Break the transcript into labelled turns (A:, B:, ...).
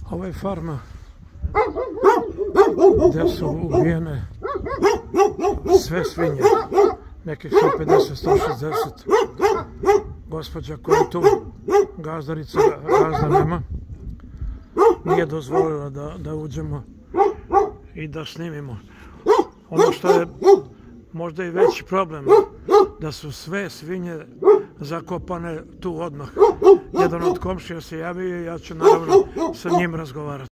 A: Ovo je farma gdje su ubijene sve svinje, nekih 150-160. Gospođa koja je tu, gazdarica, gazda nema, nije dozvolila da uđemo i da snimimo. Ono što je možda i veći problem, da su sve svinje zakopane tu odmah. Jedan od komšija se javio i ja ću naravno sa njim razgovarati.